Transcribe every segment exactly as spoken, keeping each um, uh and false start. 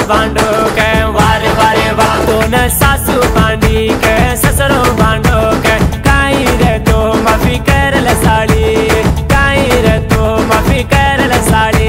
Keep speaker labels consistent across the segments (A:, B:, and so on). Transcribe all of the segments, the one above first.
A: बांडो के वारे वारे वाह तो न सासू बांडी के ससुरो बांडो के काई रे तो माफी कर ले साड़ी काई रे तो माफी कर ले साड़ी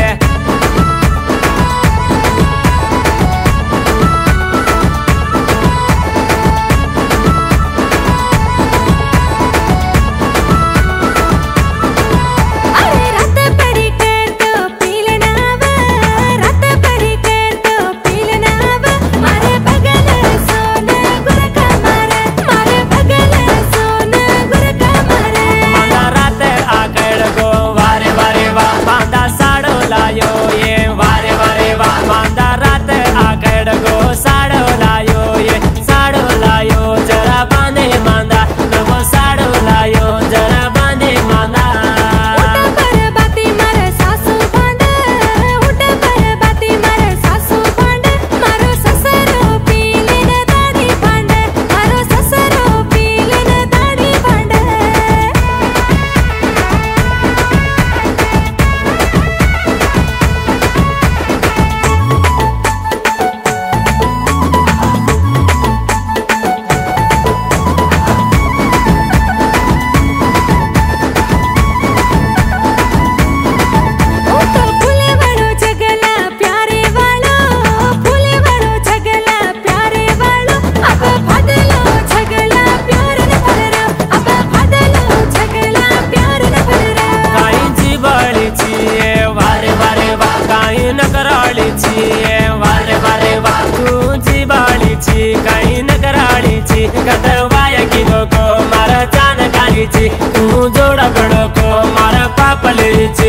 A: वारे वारे वाह तुझी बाळीची काही नकराळीची कदवाया किलो को मारा जानकारीची तू जोडा गडको मारा पापलेची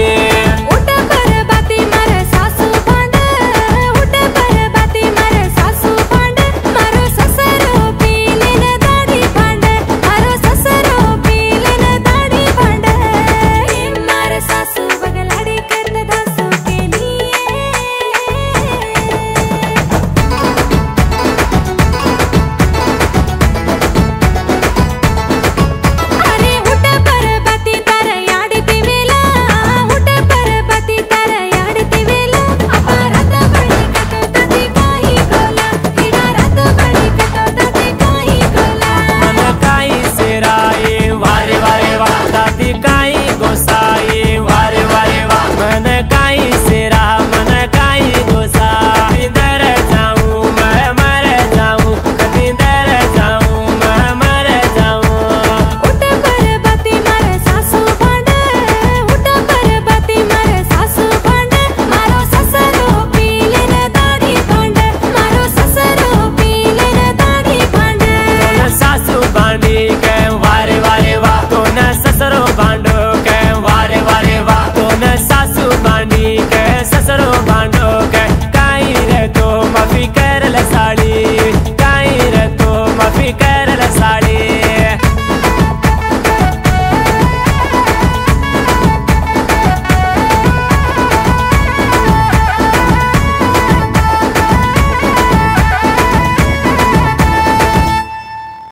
A: ससुरो बांडो के काई रे तो माफी कर ले साड़ी काई रे तो माफी कर ले साड़ी।